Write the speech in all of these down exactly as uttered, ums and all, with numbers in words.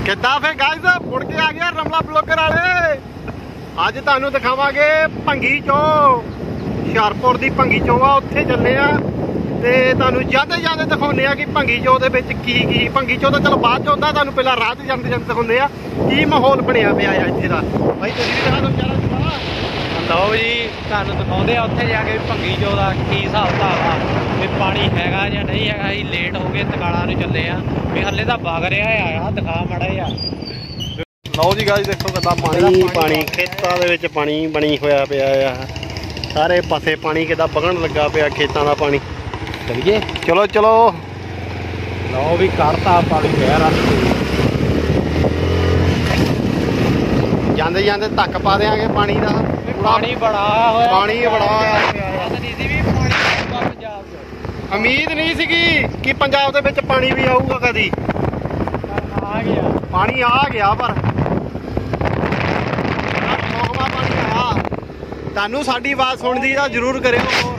किद्दां फिर गाइस मुड़ के आ गया रमला ब्लॉगर वाले। अज तुहानूं दिखावांगे भंगी चो, हुशियारपुर दी भंगी चो आ, उत्थे चले आ ते तुहानूं जाते जाते दिखाउने आ कि भंगी चो दे विच की की भंगी चो तो चलो बाद च आउंदा, तुहानूं पहलां राह ते जांदे जांदे दिखाउने आ की माहौल बनया पिया आ इत्थे दा। भाई तुसीं भी दिखा दो बेचारा सुना। लो जी तुहानूं दिखाउंदे आ उत्थे जाके भंगी चो दा की हिसाब किताब आ, भी पानी हैगा जां नहीं हैगा। असीं लेट हो गए तकाला नूं चले आ, भी हल्ले तां वग रिहा आ, दिखा माड़ा जिहा। लो जी गाइस देखो कितना पानी पानी खेतों के पानी बनी होया पिया आ, सारे पासे पानी कितना बगन लगा पिया खेतों का पानी। चलिए चलो चलो लो भी करता पानी गहरा, जाते जाते तक पा देंगे पानी का। पानी बड़ा होया, पानी बड़ा होया उम्मीद नहीं सी कि पंजाब दे विच पानी भी आऊगा कदी, आ गया पानी आ गया पर तुहानूं साडी आवाज़ सुनदी तां जरूर करियो।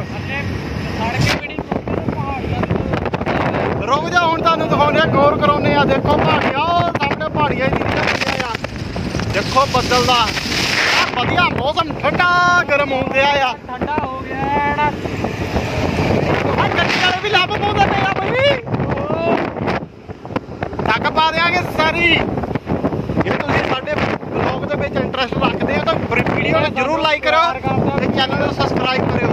रुक जा हुण तुहानूं दिखाउने गौर कराउने आ। देखो पहाड़ियां सामने पहाड़ियां दिखदियां, देखो बदल दा वधिया मौसम ठंडा गर्म हो गया आ, ठंडा हो गया। गड्डी वाले भी लभ पाउंदे पे आ बई, तक पा देंगे सारी। जे तुसीं साडे ब्लॉग दे विच इंटरस्ट रखदे हो तां वीडियो नूं जरूर लाइक करो ते चैनल नूं सबसक्राइब करियो।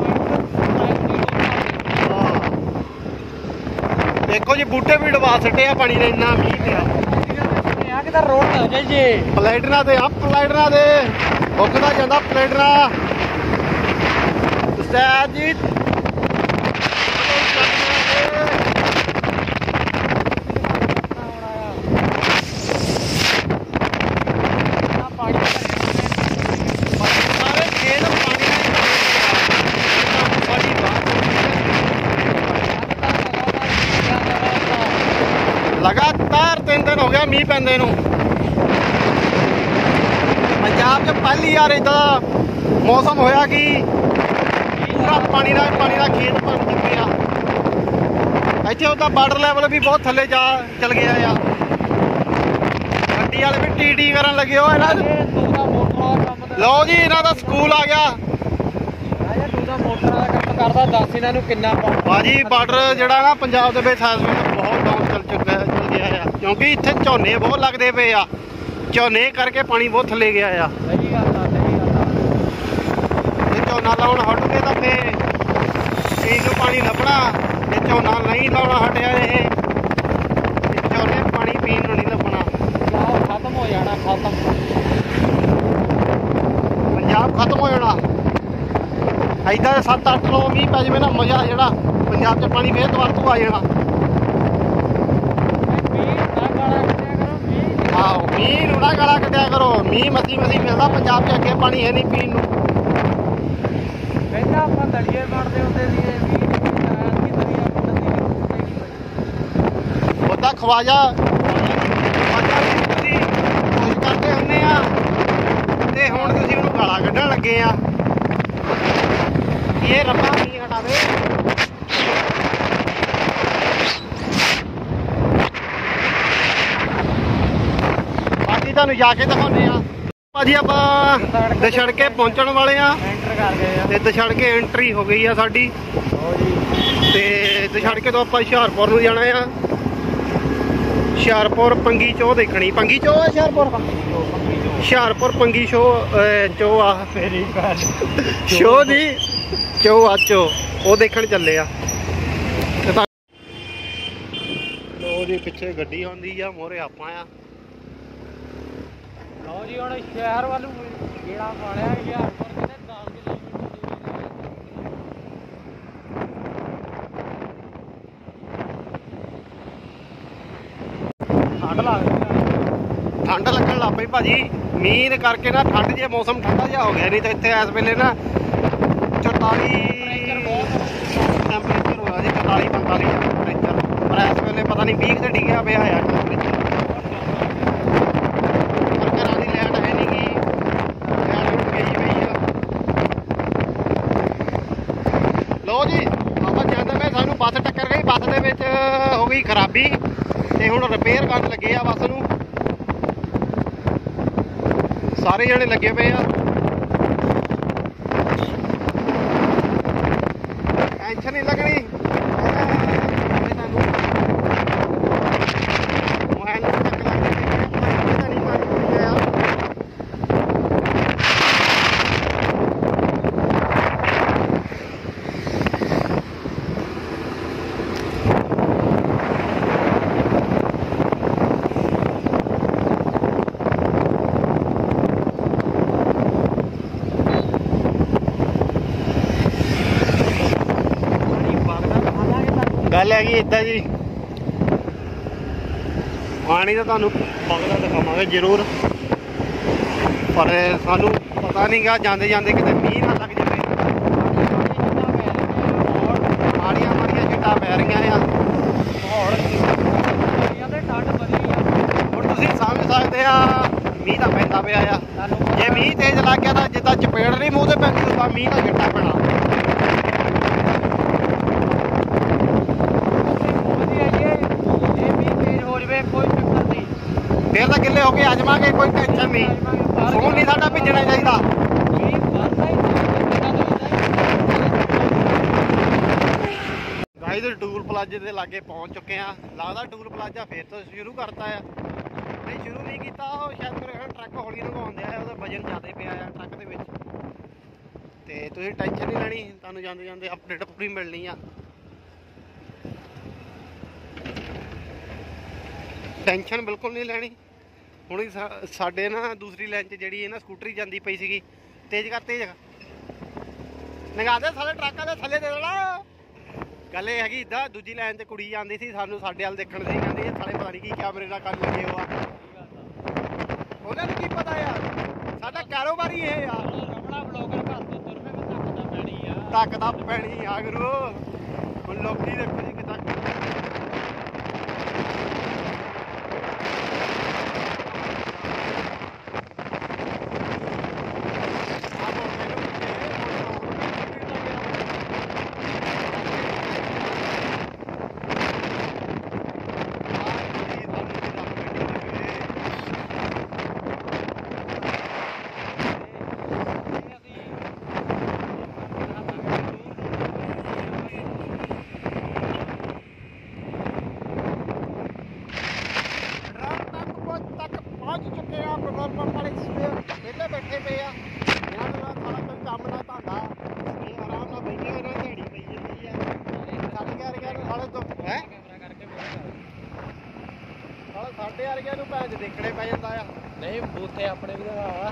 देखो जी बूटे भी डवा सटे आ पानी ने, इन्ना मीह पिया कि रोड ना जाइए पलैडना दे आ पलैडना दे उगदा जांदा पलैडना उस्ताद जी। लगातार तीन दिन हो गया मीह पैंदे नूं। पंजाब च पहली बार इदा मौसम होया कि पूरा पानी का पानी का खेत भर चुके आ। इत्थे उदा बार्डर लैवल भी बहुत थल्ले जा चल गया आ, गड्डी वाले भी टी टी करन लगे हो। लो जी इन्हां दा स्कूल आ गया भाजी। बार्डर जिहड़ा ना पंजाब दे विच बहुत डाउन चल चुका है, चल गया है, क्योंकि इत्थे झोने बहुत लगदे पे आ, झोने करके पानी बहुत थल्ले गया आ। जे झोना लाउण हट गए तां फिर इहनूं पानी लभना, जे झोना नहीं लाउणा हटिया ये झोने पानी पीण नूं नहीं लभना। खत्म हो जाना, खत्म पंजाब खत्म हो जाना। इदा सत्त अठ नौ मीह पै जाए ना, मजा ਜਿਹੜਾ पंजाब च पानी फिर दुबारा तू आ जाना। आहो मीह नूं ना गला कट्टिया करो, मीह मसी मसी मिलता पंजाब च, अगे पानी है नहीं पीण नूं। ਪਹਿਲਾਂ ਆਪਾਂ ਦਲੀਏ ਬਣਦੇ ਹੁੰਦੇ ਸੀਗੇ, ਉਹਦਾ ਖਵਾਜਾ ਖਵਾਜਾ ਤੁਸੀਂ ਕੋਸ਼ਿਸ਼ ਕਰਦੇ ਹੁੰਦੇ ਆ ਤੇ ਹੁਣ ਤੁਸੀਂ ਉਹਨੂੰ ਗਾਲਾਂ ਕੱਢਣ ਲੱਗੇ ਆ। ਇਹ ਰੱਬਾ ਨਹੀਂ ਹਟਾਵੇ। ਬਾਕੀ ਤੁਹਾਨੂੰ ਜਾ ਕੇ ਦਿਖਾਉਂਦੇ ਆ ਭਾਜੀ। ਆਪਾਂ ਦਸ਼ੜਕੇ ਪਹੁੰਚਣ ਵਾਲੇ ਆ, ਐਂਟਰ ਕਰ ਗਏ ਆ ਤੇ ਦਸ਼ੜਕੇ ਐਂਟਰੀ ਹੋ ਗਈ ਆ ਸਾਡੀ ਤੇ ਦਸ਼ੜਕੇ ਤੋਂ ਆਪਾਂ ਹੁਸ਼ਿਆਰਪੁਰ ਨੂੰ ਜਾਣਾ ਆ। ਹੁਸ਼ਿਆਰਪੁਰ ਪੰਗੀ ਚੋ ਦੇਖਣੀ, ਪੰਗੀ ਚੋ ਆ ਹੁਸ਼ਿਆਰਪੁਰ, ਹੁਸ਼ਿਆਰਪੁਰ ਪੰਗੀ ਸ਼ੋ ਚੋ ਆ ਫੇਰੀ ਕਰ ਸ਼ੋ ਦੀ ਚੋ ਆ ਚੋ ਉਹ ਦੇਖਣ ਚੱਲੇ ਆ। ਲੋ ਜੀ ਪਿੱਛੇ ਗੱਡੀ ਆਉਂਦੀ ਆ, ਮੋਹਰੇ ਆਪਾਂ ਆ। ਲਓ ਜੀ ਹੁਣ ਸ਼ਹਿਰ ਵੱਲ ਗੇੜਾ ਮਾਰਿਆ ਹੁਸ਼ਿਆਰਪੁਰ ਕਿਤੇ ਦਸ ਕਿਲੋਮੀਟਰ ਠੰਡ ਲੱਗਦੀ, ਠੰਡ ਲੱਗਣ ਲੱਗ ਪਈ ਭਾਜੀ ਮੀਂਹ ਦੇ ਕਰਕੇ ਨਾ। ਠੰਡ ਜੇ ਮੌਸਮ ਠੰਡਾ ਜਿਹਾ ਹੋ ਗਿਆ, ਨਹੀਂ ਤਾਂ ਇੱਥੇ ਇਸ ਵੇਲੇ ਨਾ ਚੁਤਾਲੀ ਟੈਂਪਰੇਚਰ ਹੋਇਆ ਜੀ, ਚੁਤਾਲੀ ਪੰਤਾਲੀ ਟੈਂਪਰੇਚਰ, ਪਰ ਇਸ ਵੇਲੇ ਪਤਾ ਨਹੀਂ ਵੀਹ ਤੇ ਡਿੱਗਿਆ ਪਿਆ ਆ ਟੈਂਪਰੇਚਰ। ਪਰ ਘਰਾਂ ਦੀ ਲਾਈਟ ਹੈ ਨਹੀਂ ਗੀ, ਲਾਈਟ ਗਈ ਪਈ ਆ। ਲਓ ਜੀ ਆਪਾਂ ਜਾਂਦੇ ਮੈਂ ਸਾਨੂੰ ਬੱਸ टक्कर गई, बस के हो गई खराबी तो हुण रिपेयर कर लगे आ बस नूं। ਸਾਰੇ ਜਣੇ ਲੱਗੇ ਪਏ ਆ। ਟੈਨਸ਼ਨ ਨਹੀਂ ਲੱਗਣੀ। ਗੱਲ ਹੈਗੀ ਇੱਦਾਂ ਜੀ, ਪਾਣੀ ਤਾਂ ਤੁਹਾਨੂੰ ਵਗਦਾ ਦਿਖਾਵਾਂਗੇ ਜ਼ਰੂਰ, ਪਰ ਸਾਨੂੰ ਪਤਾ ਨਹੀਂ ਗਾ ਜਾਂਦੇ ਜਾਂਦੇ ਕਿਤੇ ਮੀਂਹ ਨਾ ਲੱਗ ਜਾਵੇ। ਮਾੜੀਆਂ ਮਾੜੀਆਂ ਛਿੱਟਾਂ ਪੈ ਰਹੀਆਂ ਆ, ਹੁਣ ਤੁਸੀਂ ਸਮਝ ਸਕਦੇ ਆ ਮੀਂਹ ਤਾਂ ਪੈਂਦਾ ਪਿਆ ਆ। ਜੇ ਮੀਂਹ ਤੇਜ਼ ਲੱਗ ਗਿਆ ਤਾਂ ਜਿੱਦਾਂ ਚਪੇੜ ਨਹੀਂ ਮੂੰਹ ਤੇ ਪੈਂਦੀ ਉਦਾਂ ਮੀਂਹ ਦਾ ਛਿੱਟਾ ਪੈਣਾ। ਫੇਰ ਤਾਂ ਗਿੱਲੇ ਹੋ ਕੇ ਆ ਜਾਵਾਂਗੇ, ਕੋਈ ਟੈਨਸ਼ਨ ਨਹੀਂ। ਫੋਨ ਨਹੀਂ ਸਾਡਾ ਭਿੱਜਣਾ ਚਾਹੀਦਾ। ਗਾਈਜ਼ ਟੂਲ ਪਲਾਜ਼ੇ ਦੇ ਲਾਗੇ ਪਹੁੰਚ ਚੁੱਕੇ ਆ। ਲੱਗਦਾ ਟੂਲ ਪਲਾਜ਼ਾ ਫੇਰ ਤੋਂ ਸ਼ੁਰੂ ਕਰਤਾ ਆ। ਨਹੀਂ ਸ਼ੁਰੂ ਨਹੀਂ ਕੀਤਾ, ਉਹ ਸ਼ਾਇਦ ਮੇਰੇ ਖਿਆਲ ਟਰੱਕ ਹੌਲੀ ਲਗਾਉਂਦੇ ਆ, ਉਹਦਾ ਵਜਨ ਜ਼ਿਆਦਾ ਪਿਆ ਆ ਟਰੱਕ ਦੇ ਵਿੱਚ। ਤੇ ਤੁਸੀਂ ਟੈਨਸ਼ਨ ਨਹੀਂ ਲੈਣੀ, ਤੁਹਾਨੂੰ ਜਾਂਦੇ ਜਾਂਦੇ ਅਪਡੇਟ ਪੂਰੀ ਮਿਲਣੀ ਆ। ਟੈਨਸ਼ਨ ਬਿਲਕੁਲ ਨਹੀਂ ਲੈਣੀ। ਹੁਣ ਸਾਡੇ ਨਾ ਦੂਸਰੀ ਲਾਈਨ 'ਚ ਜਿਹੜੀ ਨਾ ਸਕੂਟਰੀ ਜਾਂਦੀ ਪਈ ਸੀਗੀ, ਤੇਜ਼ ਕਰ ਤੇਜ਼ ਲੰਘਾ ਦੇ ਸਾਰੇ ਟਰੱਕਾਂ ਦੇ ਥੱਲੇ ਦੇ ਦੇਣਾ। ਗੱਲ ਇਹ ਹੈਗੀ ਇੱਦਾਂ, ਦੂਜੀ ਲਾਈਨ 'ਚ ਕੁੜੀ ਜਾਂਦੀ ਸੀ, ਸਾਨੂੰ ਸਾਡੇ ਵੱਲ ਦੇਖਣ ਸੀ, ਕਹਿੰਦੀ ਸਾਰੇ ਪਤਾ ਨਹੀਂ ਕੀ ਕੈਮਰੇ ਨਾਲ ਕਰਨ ਲੱਗੇ ਹੋ ਆ। ਉਹਨਾਂ ਨੂੰ ਕੀ ਪਤਾ ਯਾਰ, ਸਾਡਾ ਕਾਰੋਬਾਰ ਹੀ ਇਹ ਆ। ਧੱਕ ਤਾਂ ਪੈਣੀ ਆ ਗੁਰੂ। ਹੁਣ ਲੋਕੀ ਦੇਖੋ ਜੀ ਕਿੱਦਾਂ ਪੈਟਰੋਲ ਪੰਪ ਵਾਲੇ ਵਿਹਲੇ ਬੈਠੇ ਪਏ ਆ। ਇਹਨਾਂ ਦੇ ਨਾਲ ਸਾਰਾ ਕੋਈ ਕੰਮ ਨਾ ਧੰਦਾ, ਇਹ ਆਰਾਮ ਨਾਲ ਬੈਠੇ ਹੋਏ ਨੇ, ਦਿਹਾੜੀ ਪਈ ਜਾਂਦੀ ਆ। ਸਾਡੇ ਵਰਗਿਆਂ ਨੂੰ ਸਾਲੇ ਤੋਂ ਹੈ ਸਾਲੇ ਸਾਡੇ ਵਰਗਿਆਂ ਨੂੰ ਭੈਣ ਦੇਖਣੇ ਪੈ ਜਾਂਦਾ ਆ। ਨਹੀਂ ਬੂਥੇ ਆਪਣੇ ਵੀ ਦਿਖਾ।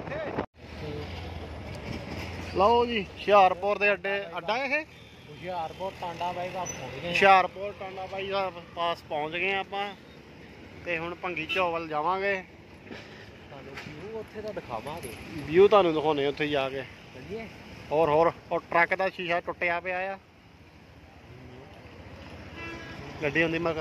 ਲਓ ਜੀ ਹੁਸ਼ਿਆਰਪੁਰ ਦੇ ਅੱਡੇ ਅੱਡਾ ਇਹ ਹੁਸ਼ਿਆਰਪੁਰ ਟਾਂਡਾ ਬਾਈ ਦਾ ਪਹੁੰਚ ਗਏ। ਹੁਸ਼ਿਆਰਪੁਰ ਟਾਂਡਾ ਬਾਈ ਦਾ ਪਾਸ ਪਹੁੰਚ ਗਏ ਆਪਾਂ, ਤੇ ਹੁਣ ਭੰਗੀ ਚੌਵਲ ਜਾਵਾਂਗੇ। ਤੁਹਾਨੂੰ ਵਿਊ ਉੱਥੇ ਦਾ ਦਿਖਾਵਾਂਗੇ, ਵਿਊ ਤੁਹਾਨੂੰ ਦਿਖਾਉਣੇ ਉੱਥੇ ਜਾ ਕੇ। ਚੱਲੀਏ। ਹੋਰ ਹੋਰ ਉਹ ਟਰੱਕ ਦਾ ਸ਼ੀਸ਼ਾ ਟੁੱਟਿਆ ਪਿਆ ਆ, ਗੱਡੀ ਹੁੰਦੀ ਮਗਰ।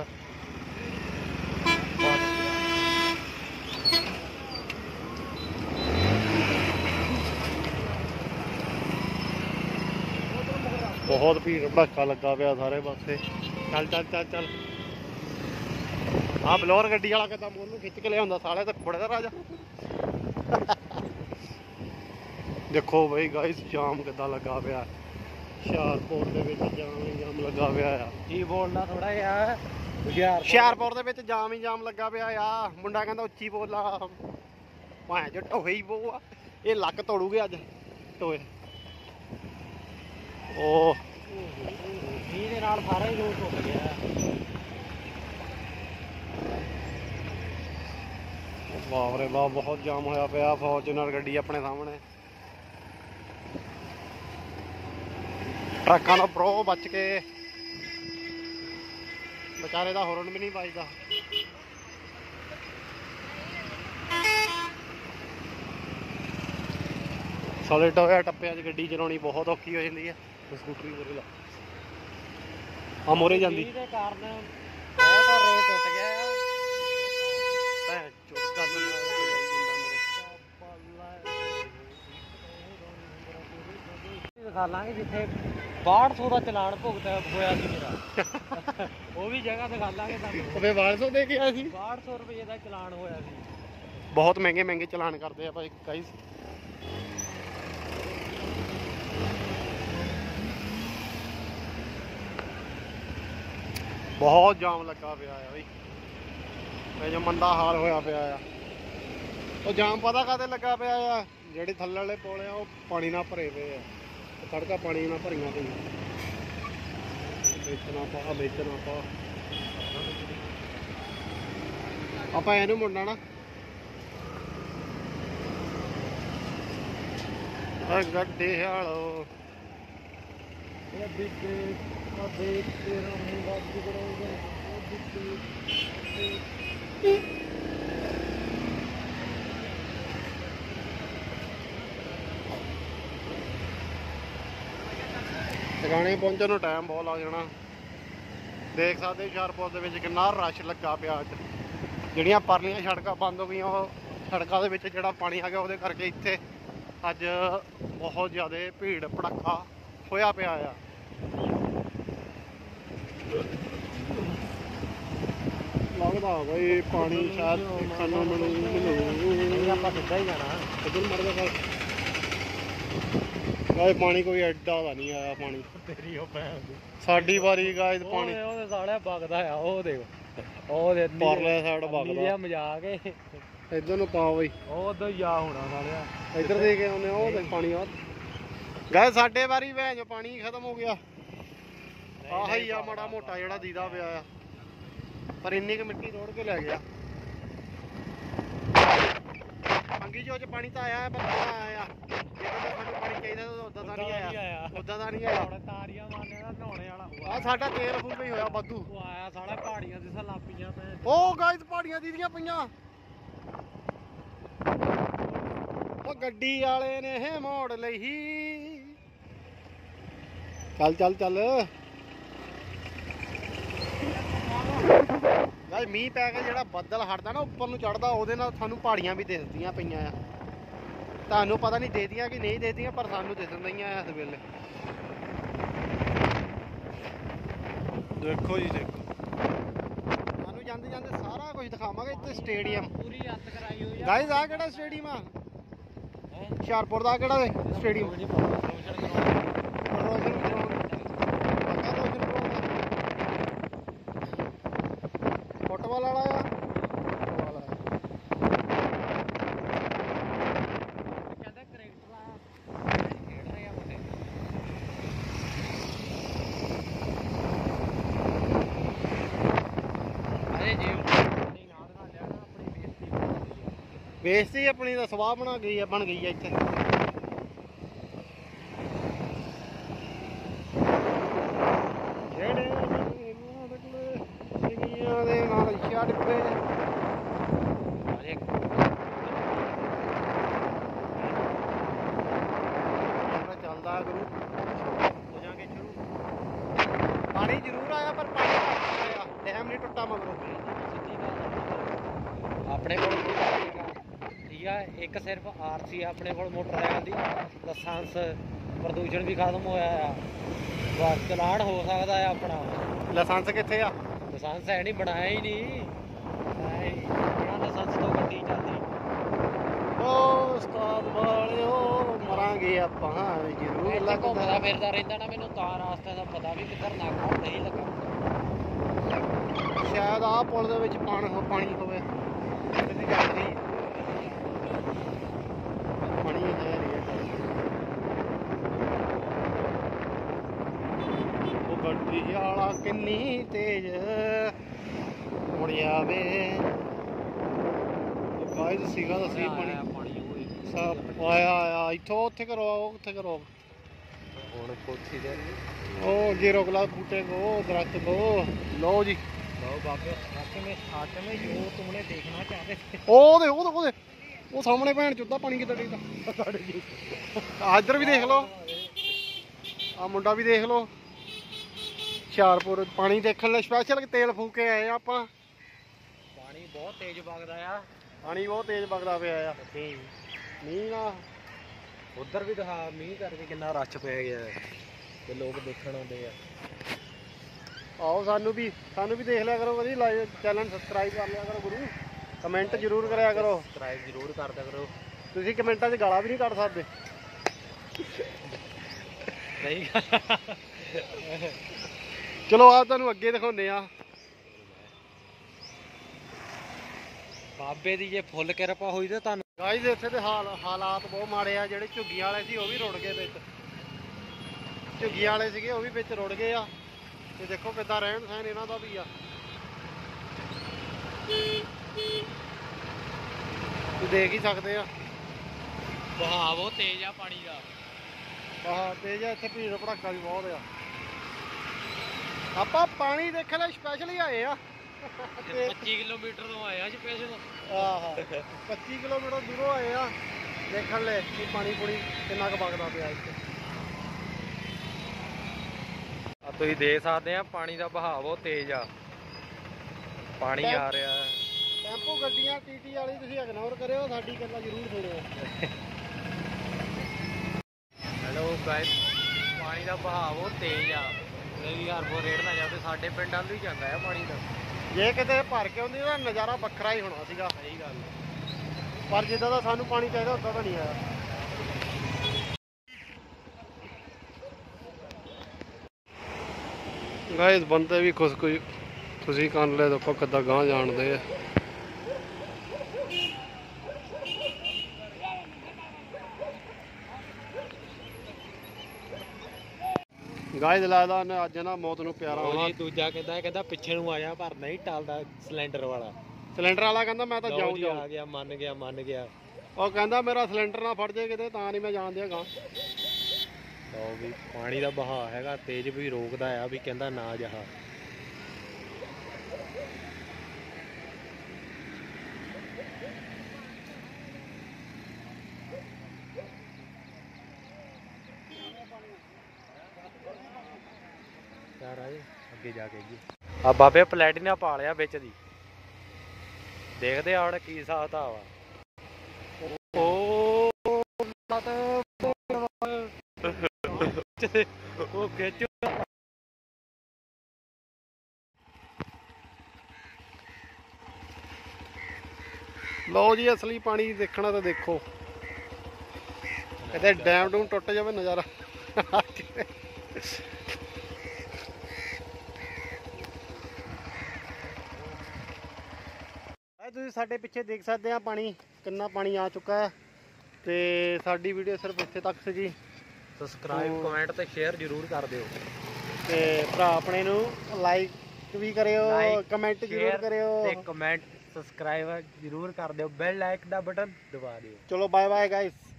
ਬਹੁਤ ਭੀੜ ਭੜਾਕਾ ਲੱਗਾ ਪਿਆ ਸਾਰੇ ਪਾਸੇ। ਚੱਲ ਚੱਲ ਚੱਲ ਚੱਲ। ਆਹ ਬਲੋਰ ਗੱਡੀ ਵਾਲਾ ਕਿੱਦਾਂ ਮੋਰ ਨੂੰ ਖਿੱਚ ਕੇ ਲਿਆਉਂਦਾ, ਸਾਲੇ ਤਾਂ ਖੁੜੇ ਦਾ ਰਾਜਾ। ਦੇਖੋ ਬਈ ਗਾਇਸ ਜਾਮ ਕਿੱਦਾਂ ਲੱਗਾ ਪਿਆ ਹੁਸ਼ਿਆਰਪੁਰ ਦੇ ਵਿੱਚ। ਜਾਮ ਹੀ ਜਾਮ ਲੱਗਾ ਪਿਆ ਆ। ਕੀ ਬੋਲਣਾ ਥੋੜਾ ਜਿਹਾ। ਹੁਸ਼ਿਆਰਪੁਰ ਦੇ ਵਿੱਚ ਜਾਮ ਹੀ ਜਾਮ ਲੱਗਾ ਪਿਆ ਆ। ਮੁੰਡਾ ਕਹਿੰਦਾ ਉੱਚੀ ਬੋਲਾ, ਭਾਂ ਜੋ ਟੋਏ ਹੀ ਬੋ ਆ। ਇਹ ਲੱਕ ਤੋੜੂਗੇ ਅੱਜ ਟੋਏ। ਉਹ ਮੀਂਹ ਦੇ ਨਾਲ ਸਾਰਾ ਹੀ ਰੋਡ ਟੁੱਟ ਗਿਆ। ਵਾਹ ਰੇ ਵਾਹ, ਬਹੁਤ ਜਾਮ ਹੋਇਆ ਪਿਆ। ਫੋਰਚੂਨਰ ਗੱਡੀ ਆਪਣੇ ਸਾਹਮਣੇ, ਟਰੱਕਾਂ ਦਾ ਪ੍ਰੋ ਬਚ ਕੇ ਵਿਚਾਰੇ ਦਾ ਹੋਰਨ ਵੀ ਨਹੀਂ ਵੱਜਦਾ। ਸਾਲੇ ਟੋਇਆ ਟੱਪਿਆਂ 'ਚ ਗੱਡੀ ਚਲਾਉਣੀ ਬਹੁਤ ਔਖੀ ਹੋ ਜਾਂਦੀ ਹੈ। ਸਕੂਟਰੀ ਮੋਰੇ ਲਾ ਆ, ਮੋਰੇ ਜਾਂਦੀ ਦੇ ਕਾਰਨ ਬਹੁਤ ਰੋਡ ਟੁੱਟ ਗਿਆ ਆ। ਭੈਣ ਚੁੱਪ ਕਰ ਮੇਰੇ ਦਿਖਾ ਲਾਂਗੇ ਜਿੱਥੇ ਬਾਹਠ ਸੌ ਦਾ ਚਲਾਨ ਭੁਗਤ ਹੋਇਆ ਸੀ ਮੇਰਾ। ਉਹ ਵੀ ਜਗ੍ਹਾ ਦਿਖਾ ਲਾਂਗੇ ਤੁਹਾਨੂੰ। ਉਹ ਬਾਹਠ ਸੌ ਦੇ ਕੇ ਆਇਆ ਸੀ। ਬਾਹਠ ਸੌ ਰੁਪਏ ਦਾ ਚਲਾਨ ਹੋਇਆ ਸੀ। ਬਹੁਤ ਮਹਿੰਗੇ ਮਹਿੰਗੇ ਚਲਾਨ ਕਰਦੇ ਆ ਭਾਈ ਗਾਈਸ। ਬਹੁਤ ਜਾਮ ਲੱਗਾ ਪਿਆ ਆ ਬਈ, ਇਹ ਜੋ ਮੰਦਾ ਹਾਲ ਹੋਇਆ ਪਿਆ ਆ। ਉਹ ਜਾਮ ਪਤਾ ਕਾਹਦੇ ਲੱਗਾ ਪਿਆ ਆ, ਜਿਹੜੇ ਥੱਲੇ ਵਾਲੇ ਪੁਲ ਆ ਉਹ ਪਾਣੀ ਨਾਲ ਭਰੇ ਪਏ ਆ, ਸੜਕਾਂ ਪਾਣੀ ਨਾਲ ਭਰੀਆਂ ਪਈਆਂ। ਵੇਚਣਾ ਪਾ ਵੇਚਣਾ ਪਾ ਆਪਾਂ ਇਹਨੂੰ ਮੁੜਨਾ ਨਾ ਗੱਡੇ ਹਾਲੋ ਟਿਕਾਣੇ ਪਹੁੰਚਣ ਨੂੰ ਟਾਈਮ ਬਹੁਤ ਲੱਗ ਜਾਣਾ। ਦੇਖ ਸਕਦੇ ਹੁਸ਼ਿਆਰਪੁਰ ਦੇ ਵਿੱਚ ਕਿੰਨਾ ਰਸ਼ ਲੱਗਾ ਪਿਆ ਅੱਜ। ਜਿਹੜੀਆਂ ਪਰਲੀਆਂ ਸੜਕਾਂ ਬੰਦ ਹੋ ਗਈਆਂ, ਉਹ ਸੜਕਾਂ ਦੇ ਵਿੱਚ ਜਿਹੜਾ ਪਾਣੀ ਆ ਗਿਆ ਉਹਦੇ ਕਰਕੇ ਇੱਥੇ ਅੱਜ ਬਹੁਤ ਜ਼ਿਆਦਾ ਭੀੜ ਭੜੱਕਾ ਹੋਇਆ ਪਿਆ ਆ। ਲੱਗਦਾ ਬਈ ਪਾਣੀ ਸ਼ਾਇਦ ਦੇਖਣ ਨੂੰ ਮਿਲੂ। ਆਪਾਂ ਸਿੱਧਾ ਹੀ ਜਾਣਾ ਇੱਧਰ ਮਰਦਾ ਕਰ। ਗਾਇਸ ਪਾਣੀ ਕੋਈ ਐਡਾ ਦਾ ਨਹੀਂ ਆਇਆ ਪਾਣੀ। ਤੇਰੀ ਉਹ ਭੈਣ ਦੀ ਸਾਡੀ ਵਾਰੀ ਗਾਇਸ ਪਾਣੀ ਉਹਦੇ ਸਾਲਿਆ ਵਗਦਾ ਆ। ਉਹ ਦੇਖ ਉਹ ਦੇ ਪਰਲੇ ਸਾਈਡ ਵਗਦਾ ਮਜ਼ਾਕ ਏ। ਇੱਧਰ ਨੂੰ ਪਾਓ ਬਈ, ਉਹ ਉਧਰ ਜਾ ਹੋਣਾ ਸਾਲਿਆ। ਇੱਧਰ ਦੇ ਕੇ ਆਉਂਦੇ ਉਹ ਦੇਖ ਪਾਣੀ। ਆ ਗਾਇਸ ਸਾਡੇ ਵਾਰੀ ਭੈਣ ਜੋ ਪਾਣੀ ਖਤਮ ਹੋ ਗਿਆ। ਆਹ ਹੀ ਆ ਮਾੜਾ ਮੋਟਾ ਜਿਹੜਾ ਦੀਦਾ ਪਿਆ ਆ, ਪਰ ਇੰਨੀ ਕੁ ਮਿੱਟੀ ਰੋੜ ਕੇ ਲੈ ਗਿਆ। ਪੰਗੀ ਜੋ ਚ ਪਾਣੀ ਤਾਂ ਆਇਆ ਪਰ ਥੋੜਾ ਆਇਆ। ਜੇ ਸਾਨੂੰ ਪਾਣੀ ਚਾਹੀਦਾ ਉਦਾਂ ਦਾ ਨਹੀਂ ਆਇਆ, ਉਦਾਂ ਦਾ ਨਹੀਂ ਆਇਆ। ਤਾਰੀਆਂ ਮਾਰਨੇ ਦਾ ਨਹਾਉਣੇ ਵਾਲਾ ਆ ਸਾਡਾ ਤੇਲ ਫੁੱਲ ਵੀ ਹੋਇਆ ਵਾਧੂ। ਉਹ ਆਇਆ ਸਾਲਾ ਪਹਾੜੀਆਂ ਦੇ ਸਲਾ ਪਈਆਂ ਪਏ। ਉਹ ਗਾਇਸ ਪਹਾੜੀਆਂ ਦੀਦੀਆਂ ਪਈਆਂ। ਉਹ ਗੱਡੀ ਵਾਲੇ ਨੇ ਇਹ ਮੋੜ ਲਈ। ਚੱਲ ਚੱਲ ਚੱਲ ਗਾਇਸ ਮੀਂਹ ਪੈ ਕੇ ਜਿਹੜਾ ਬੱਦਲ ਹਟਦਾ ਨਾ ਉੱਪਰ ਨੂੰ ਚੜਦਾ, ਉਹਦੇ ਨਾਲ ਸਾਨੂੰ ਪਹਾੜੀਆਂ ਵੀ ਦਿਸਦੀਆਂ ਪਈਆਂ ਆ। ਤੁਹਾਨੂੰ ਪਤਾ ਨਹੀਂ ਦੇਦੀਆਂ ਕਿ ਨਹੀਂ ਦੇਦੀਆਂ, ਪਰ ਸਾਨੂੰ ਦਿਸਣ ਰਹੀਆਂ ਇਸ ਵੇਲੇ। ਦੇਖੋ ਜੀ ਦੇਖੋ, ਸਾਨੂੰ ਜਾਂਦੇ ਜਾਂਦੇ ਸਾਰਾ ਕੁਝ ਦਿਖਾਵਾਂਗੇ। ਇੱਥੇ ਸਟੇਡੀਅਮ ਪੂਰੀ ਹੱਦ ਕਰਾਈ ਹੋਈ ਆ ਗਾਇਸ। ਆ ਕਿਹੜਾ ਸਟੇਡੀਅਮ ਆ ਹੁਸ਼ਿਆਰਪੁਰ ਦਾ? ਕਿਹੜਾ ਸਟੇਡੀਅਮ? ਫੁੱਟਬਾਲ ਵਾਲਾ ਆ। ਕਹਿੰਦਾ ਕ੍ਰਿਕਟ ਦਾ ਖੇਡ ਰਹੇ ਆ ਮੁੰਡੇ। ਅਰੇ ਜੀ ਆਪਣੀ ਨਾਲ ਨਾਲ ਲਿਆ ਨਾ, ਆਪਣੀ ਬੇਇੱਜ਼ਤੀ ਬੇਇੱਜ਼ਤੀ ਆਪਣੀ ਦਾ ਸਵਾਹ ਬਣਾ ਗਈ ਆ, ਬਣ ਗਈ ਆ ਇੱਥੇ। ਜਿਹੜੇ ਦੇ ਨਾਲ ਛੱਡ ਪਏ ਚੱਲਦਾ ਗੁਰੂ ਹੋ ਜਾਗੇ ਸ਼ੁਰੂ। ਪਾਣੀ ਜ਼ਰੂਰ ਆਇਆ ਪਰ ਪਾਣੀ ਆਇਆ, ਡੈਮ ਨਹੀਂ ਟੁੱਟਾ ਮਗਰੋਂ। ਆਪਣੇ ਕੋਲ ਠੀਕ ਆ, ਇੱਕ ਸਿਰਫ ਆਰਸੀ ਆਪਣੇ ਕੋਲ ਮੋਟਰਸਾਈਕਲ ਦੀ ਲਾਇਸੈਂਸ। ਪ੍ਰਦੂਸ਼ਣ ਵੀ ਖਤਮ ਹੋਇਆ ਆ, ਬਸ ਚਲਾਨ ਹੋ ਸਕਦਾ ਆ ਆਪਣਾ। ਲਾਇਸੈਂਸ ਕਿੱਥੇ ਆ? ਲਾਇਸੈਂਸ ਹੈ ਨਹੀਂ, ਬਣਾਇਆ ਹੀ ਨਹੀਂ। ਬਿਨਾਂ ਲਾਇਸੈਂਸ ਤੋਂ ਗੱਡੀ ਚੱਲਦੀ। ਉਹ ਉਸਤਾਦ ਵਾਲਿਓ ਮਰਾਂਗੇ ਆਪਾਂ ਜ਼ਰੂਰ। ਲੱਗ ਘੁੰਮਦਾ ਫਿਰਦਾ ਰਹਿੰਦਾ ਨਾ, ਮੈਨੂੰ ਤਾਂ ਰਾਸਤੇ ਦਾ ਪਤਾ ਵੀ ਕਿੱਧਰ ਨਾਕਾ ਨਹੀਂ ਲੱਗਾ। ਸ਼ਾਇਦ ਆਹ ਪੁਲ ਦੇ ਵਿੱਚ ਪਾਣੀ ਪਾਣੀ ਹੋਵੇ। ਪਾਣੀ ਹੈ ਉਹ ਗੱਡੀ ਵਾਲਾ ਕਿੰਨੀ ਤੇਜ਼ ਮੁੜਿਆ ਵੇ। ਗਾਇਸ ਸੀਗਾ ਤਾਂ ਸਹੀ ਪਾਣੀ ਸਭ ਆਇਆ ਆਇਆ। ਇੱਥੋਂ ਉੱਥੇ ਕਰੋ, ਉੱਥੇ ਕਰੋ ਹੁਣ ਕੋਠੀ ਦੇ। ਉਹ ਅੱਗੇ ਰੋਕ ਲਾ ਬੂਟੇ ਕੋ, ਦਰਖਤ ਕੋ। ਲਓ ਜੀ ਲਓ ਬਾਬੇ में साथ में जो तुमने देखना चाहते थे। ਉਹ ਦੇ ਉਹ ਦੇ ਉਹ ਸਾਹਮਣੇ ਭੈਣ ਚੁੱਦਾ ਪਾਣੀ ਕਿੱਦਾਂ ਡਿੱਗਦਾ। ਇੱਧਰ ਵੀ ਦੇਖ ਲਓ, ਆ ਮੁੰਡਾ ਵੀ ਦੇਖ ਲਓ। ਹੁਸ਼ਿਆਰਪੁਰ ਪਾਣੀ ਦੇਖਣ ਲਈ ਸਪੈਸ਼ਲ ਤੇਲ ਫੂਕ ਕੇ ਆਏ ਆਪਾਂ। ਪਾਣੀ ਬਹੁਤ ਤੇਜ਼ ਵਗਦਾ ਆ, ਪਾਣੀ ਬਹੁਤ ਤੇਜ਼ ਵਗਦਾ ਪਿਆ ਆ। ਮੀਂਹ ਨਾ ਉਧਰ ਵੀ ਦਿਖਾ, ਮੀਂਹ ਕਰਕੇ ਕਿੰਨਾ ਰਸ਼ ਪੈ ਗਿਆ ਤੇ ਲੋਕ ਦੇਖਣ ਆਉਂਦੇ ਆ। ਆਓ ਸਾਨੂੰ ਵੀ ਸਾਨੂੰ ਵੀ ਦੇਖ ਲਿਆ ਕਰੋ, ਵਧੀਆ ਲਾਈਕ ਚੈਨਲ ਸਬਸਕ੍ਰਾਈਬ ਕਰ ਲਿਆ ਕਰੋ ਗੁਰੂ। ਕਮੈਂਟ ਜ਼ਰੂਰ ਕਰਿਆ ਕਰੋ, ਸਬਸਕ੍ਰਾਈਬ ਜ਼ਰੂਰ ਕਰਦਿਆ ਕਰੋ। ਤੁਸੀਂ ਕਮੈਂਟਾਂ 'ਚ ਗਾਲਾਂ ਵੀ ਨਹੀਂ ਕੱਢ ਸਕਦੇ। ਨਹੀਂ ਚਲੋ ਆ ਤੁਹਾਨੂੰ ਅੱਗੇ ਦਿਖਾਉਂਦੇ ਆ। ਬਾਬੇ ਦੀ ਜੇ ਫੁੱਲ ਕਿਰਪਾ ਹੋਈ ਤਾਂ ਤੁਹਾਨੂੰ ਗਾਇਜ਼ ਇੱਥੇ ਦੇ ਹਾਲ ਹਾਲਾਤ ਬਹੁਤ ਮਾੜੇ ਆ। ਜਿਹੜੇ ਝੁੱਗੀਆਂ ਵਾਲੇ ਸੀ ਉਹ ਵੀ ਰੁੜ ਗਏ ਵਿੱਚ, ਝੁੱਗੀਆਂ ਵਾਲੇ ਸੀਗੇ ਉਹ ਵੀ ਵਿੱਚ ਰੁੜ ਗਏ ਆ। ਤੇ ਦੇਖੋ ਕਿੱਦਾਂ ਰਹਿਣ ਸਹਿਣ ਇਹਨਾਂ ਦਾ ਵੀ ਆ। ਤੁਸੀਂ ਦੇਖ ਹੀ ਸਕਦੇ ਆ, ਵਹਾਅ ਬਹੁਤ ਤੇਜ਼ ਆ ਪਾਣੀ ਦਾ। ਆਹ ਤੇਜ਼ ਆ, ਇੱਥੇ ਭੀੜ ਭੜਾਕਾ ਵੀ ਬਹੁਤ ਆ। ਆਪਾਂ ਪਾਣੀ ਦੇਖਣ ਲਈ ਸਪੈਸ਼ਲੀ ਆਏ ਆ। ਪੱਚੀ ਕਿਲੋਮੀਟਰ ਤੋਂ ਆਇਆ ਸਪੈਸ਼ਲ। ਆਹ ਪੱਚੀ ਕਿਲੋਮੀਟਰ ਦੂਰੋਂ ਆਏ ਆ ਦੇਖਣ ਲਈ ਕਿ ਪਾਣੀ ਪੂਣੀ ਕਿੰਨਾ ਕੁ ਵਗਦਾ ਪਿਆ ਇੱਥੇ। ਆ ਤੁਸੀਂ ਦੇਖ ਸਕਦੇ ਆ ਪਾਣੀ ਦਾ ਵਹਾਅ ਬਹੁਤ ਤੇਜ਼ ਆ, ਪਾਣੀ ਆ ਰਿਹਾ। ਟੈਂਪੂ ਗੱਡੀਆਂ ਟੀਟੀ ਵਾਲੀ ਤੁਸੀਂ ਇਗਨੋਰ ਕਰਿਓ, ਸਾਡੀ ਗੱਲਾਂ ਜ਼ਰੂਰ ਸੁਣਿਓ। ਹੈਲੋ ਗਾਇਸ, ਪਾਣੀ ਦਾ ਵਹਾਅ ਬਹੁਤ ਤੇਜ਼ ਆ। ਇਹ ਹਰਪੁਰ ਰੇੜ ਨਾ ਜਾਵੇ, ਸਾਡੇ ਪਿੰਡ ਵੱਲ ਹੀ ਜਾਂਦਾ ਆ ਪਾਣੀ ਦਾ। ਜੇ ਕਿਤੇ ਭਰ ਕੇ ਆਉਂਦੀ ਤਾਂ ਨਜ਼ਾਰਾ ਵੱਖਰਾ ਹੀ ਹੋਣਾ ਸੀਗਾ। ਸਹੀ ਗੱਲ, ਪਰ ਜਿੱਦਾਂ ਦਾ ਸਾਨੂੰ ਪਾਣੀ ਚਾਹੀਦਾ ਉਦਾਂ ਦਾ ਨਹੀਂ ਆਇਆ। ਗਾਇਸ ਬੰਦੇ ਵੀ ਖੁਸ਼ ਕੋਈ ਖੁਸ਼ੀ ਕਰਨ ਲੈ, ਦੇਖੋ ਕਿੱਦਾਂ ਗਾਂਹ ਜਾਣਦੇ ਆ। ਗਾਇਸ ਲੱਗਦਾ ਉਹਨੇ ਅੱਜ ਨਾ ਮੌਤ ਨੂੰ ਪਿਆਰਾ ਹੋਣਾ। ਦੂਜਾ ਕਹਿੰਦਾ ਕਹਿੰਦਾ ਪਿੱਛੇ ਨੂੰ ਆ ਜਾ, ਪਰ ਨਹੀਂ ਟਲਦਾ ਸਿਲੰਡਰ ਵਾਲਾ। ਸਿਲੰਡਰ ਵਾਲਾ ਕਹਿੰਦਾ ਮੈਂ ਤਾਂ ਜਾਊਂ ਜਾਊਂ। ਆ ਗਿਆ, ਮੰਨ ਗਿਆ ਮੰਨ ਗਿਆ। ਉਹ ਕਹਿੰਦਾ ਮੇਰਾ ਸਿਲੰਡਰ ਨਾ ਫੜ ਜੇ ਕਿਤੇ, ਤਾਂ ਨਹੀਂ ਮੈਂ ਜਾਣ ਦਿਆਂਗਾ। ਲਓ ਵੀ ਪਾਣੀ ਦਾ ਵਹਾਅ ਹੈਗਾ ਤੇਜ਼, ਵੀ ਰੋਕਦਾ ਆ ਵੀ ਕਹਿੰਦਾ ਨਾ ਜਾ। ਯਾਰ ਆਏ ਅੱਗੇ ਜਾ ਕੇ ਜੀ ਆ ਬਾਬੇ ਪਲੈਟੀਨਾ ਪਾ ਲਿਆ ਵਿੱਚ ਦੀ, ਦੇਖਦੇ ਆ ਹੁਣ ਕੀ ਹਿਸਾਬ ਕਿਤਾਬ ਆ। ਉਹ ਉਹ ਖਿੱਚ ਲਓ ਜੀ, ਅਸਲੀ ਪਾਣੀ ਦੇਖਣਾ ਤਾਂ ਦੇਖੋ, ਕਿਤੇ ਡੈਮ ਡੂਮ ਟੁੱਟ ਜਾਵੇ ਨਜ਼ਾਰਾ। ਤੁਸੀਂ ਸਾਡੇ ਪਿੱਛੇ ਦੇਖ ਸਕਦੇ ਆ ਪਾਣੀ ਕਿੰਨਾ ਪਾਣੀ ਆ ਚੁੱਕਾ ਹੈ। ਤੇ ਸਾਡੀ ਵੀਡੀਓ ਸਿਰਫ ਇੱਥੇ ਤੱਕ ਸੀਗੀ। ਸਬਸਕ੍ਰਾਈਬ ਕਮੈਂਟ ਤੇ ਸ਼ੇਅਰ ਜ਼ਰੂਰ ਕਰ ਦਿਓ, ਤੇ ਭਰਾ ਆਪਣੇ ਨੂੰ ਲਾਈਕ ਵੀ ਕਰਿਓ, ਕਮੈਂਟ ਜ਼ਰੂਰ ਕਰਿਓ ਤੇ ਕਮੈਂਟ ਸਬਸਕ੍ਰਾਈਬ ਜ਼ਰੂਰ ਕਰ ਦਿਓ, ਬੈਲ ਲਾਈਕ ਦਾ ਬਟਨ ਦਬਾ ਦਿਓ। ਚਲੋ ਬਾਏ ਬਾਏ ਗਾਇਸ।